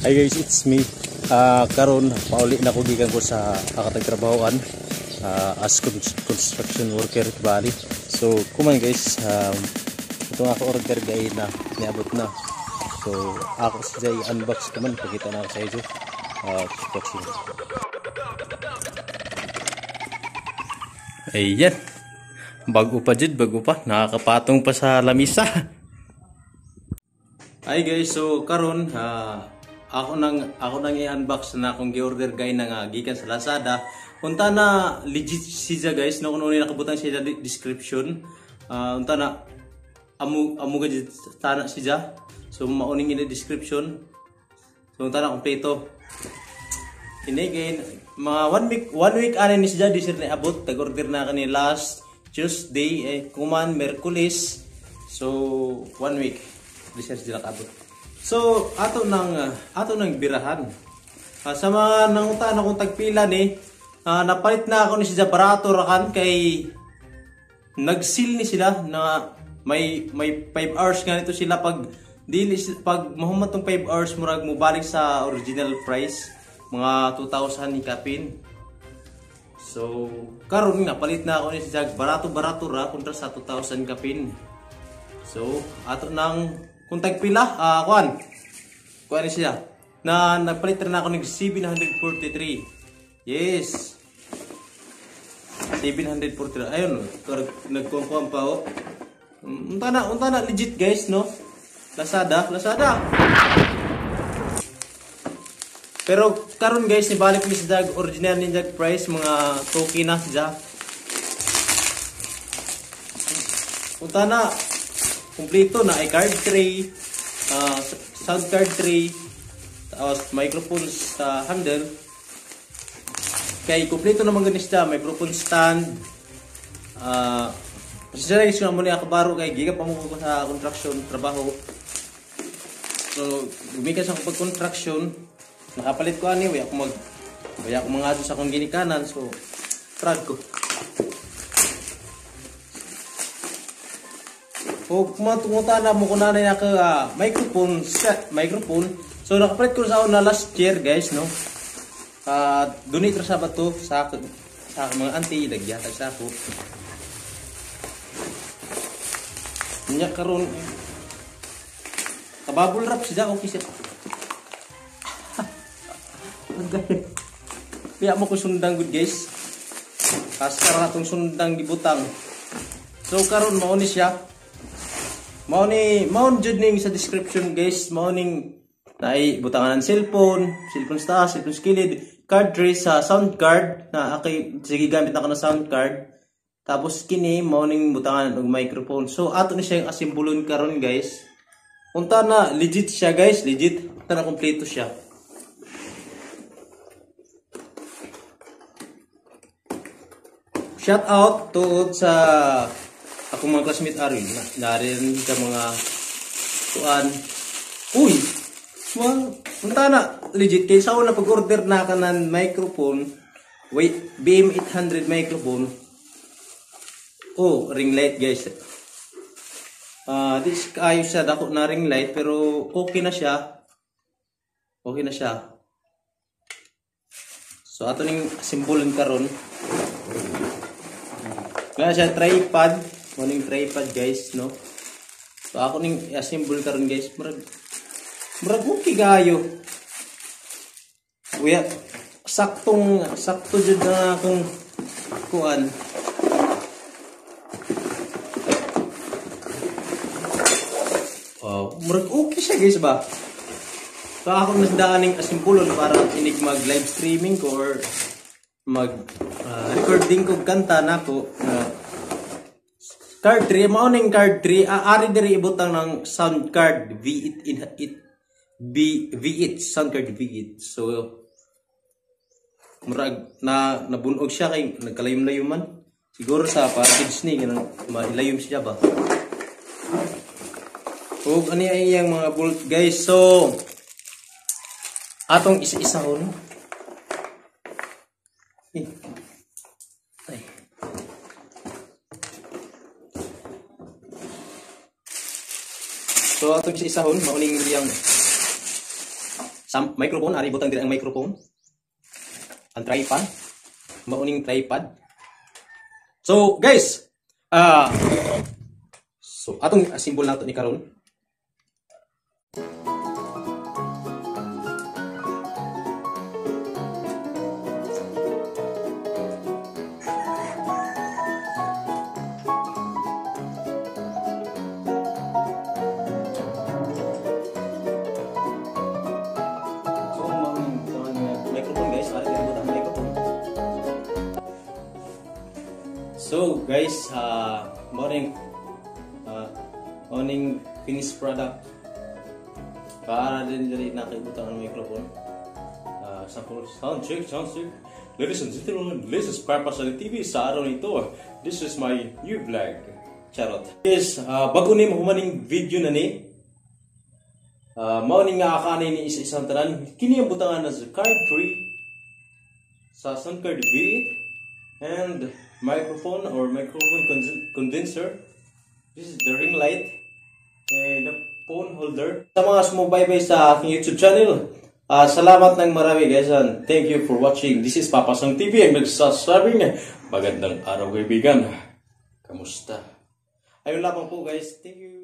Hi guys, it's me. Karon pauli na ko gikan ko sa kakatagtrabahoan as construction worker Bali. So kuman guys, itong ako order gay na niabot na. So ako sa unbox naman pakita na ako sa inyo. Construction. Ayan. Bago pa jud, bago pa, nakakapatong pa sa lamisa. Hi guys, so karon ako nang i-unbox na akong gi-order gay na gikan sa Lazada. Unta na legit siya guys, no kuno ni nakabutang siya description. Unta na amo gid tana siya. So mauning ini description. So unta na kompleto. Ini gain mga 1 week ani ni siya di sir na abot, tag-order na kani last Tuesday kuman Merkulis. So 1 week di sir sila abot. So ato nang birahan. Sa mga nangutan akong tagpila ni napalit na ako ni siya barato rakan kay nag-seal ni sila na may 5 hours ganito sila pag mahuman tong 5 hours murag mo balik sa original price mga 2,000 ni kapin. So karon napalit na ako ni siya barato ra kontra sa 2,000 kapin. So ato nang kung tagpila, kuan siya. Na nagpalit na ako ng 743. Yes. 743. Ayun, nagkumpam pa oh. Unta na legit guys, no? Lazada. Pero karon guys, ibalik ni sa original ninja price mga token na siya. Unta na kompleto na ay card tray, sound card tray, tapos microphone sa handle. Kay kompleto naman ganis siya, microphone stand. Pasensya na mo ni akabaro kay giga pa mo ko sa construction trabaho. So gumikas ako pag construction, nakapalit ko ani way ako mga sa akong ginikanan. So proud ko. O kumatunguta na mo kuna na ka microphone. So nakapalit ko sa una last year guys, no. Donate ra sa bato sa mga auntie nagyatag sa ako. Nya karon kababul rap siya okay siya. Kaya mo ko sundang good guys. Kaskar atong sundang gibutang. So karon mao ni siya. Mao jud ning sa description guys, mao ning naay butangan ng cellphone sa taas, cellphone skilled, card tray sa sound card na akay sige gamit na ko na sound card. Tapos kini mao ning butangan og microphone. So ato ni siya yung asimbolon karon guys. Unta na legit siya guys, legit. Unta na kompleto siya. Shout out to sa ako mga classmate Arin, narin ka mga tuan. Uy! Well, punta na. Legit, kaya sa una pag-order na ka ng microphone, wait, BM800 microphone. Oh, ring light guys. This ayos siya, dako na ring light, pero okay na siya. Okay na siya. So, ato ning simbolon karon. Kaya siya tripod. Morning tripod guys, no. So ako ning assemble karon guys, murag okay gayo. Uya, sakto jud na akong kuan. Wow, murag okay siya guys ba. So ako nasdaan ning assemble para inig mag live streaming ko or mag recording ko kanta nako. Card 3, mauning card 3, ari diri ibutang ng sound card V8 sound card V8. So murag nabunog siya kay nagkalayom-layuman. Siguro sa package ni ganun mailayom siya ba. O ani ay yang mga bolt guys. So atong isa-isahon. So atong isa-isahon mauning yang sa microphone, ari butang diri ang microphone. Ang tripod, mauning tripod. So guys, so atong symbol nato ni karon. So guys, morning finished product. Para din diri nakaibutan ang microphone. Sample sound check. Ladies and gentlemen, this is Papa Sali TV sa araw nito. This is my new vlog. Charot. Guys, bago ni mahumaning video na ni. Mao ni nga akani ni isa-isang tanan. Kini ang butangan na sa card 3 sa sound card V8 and microphone or microphone condenser. This is the ring light and the phone holder. Sa mga sumubaybay sa aking YouTube channel, salamat ng marami guys and thank you for watching. This is Papa Song TV ang nagsasabing magandang araw kaibigan. Kamusta? Ayun lamang po guys. Thank you.